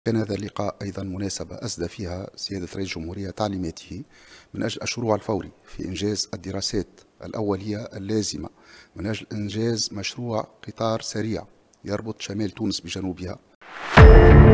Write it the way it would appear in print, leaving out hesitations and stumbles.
كان هذا اللقاء أيضا مناسبة أسدى فيها سيادة رئيس الجمهورية تعليماته من أجل الشروع الفوري في إنجاز الدراسات الأولية اللازمة من أجل إنجاز مشروع قطار سريع يربط شمال تونس بجنوبها.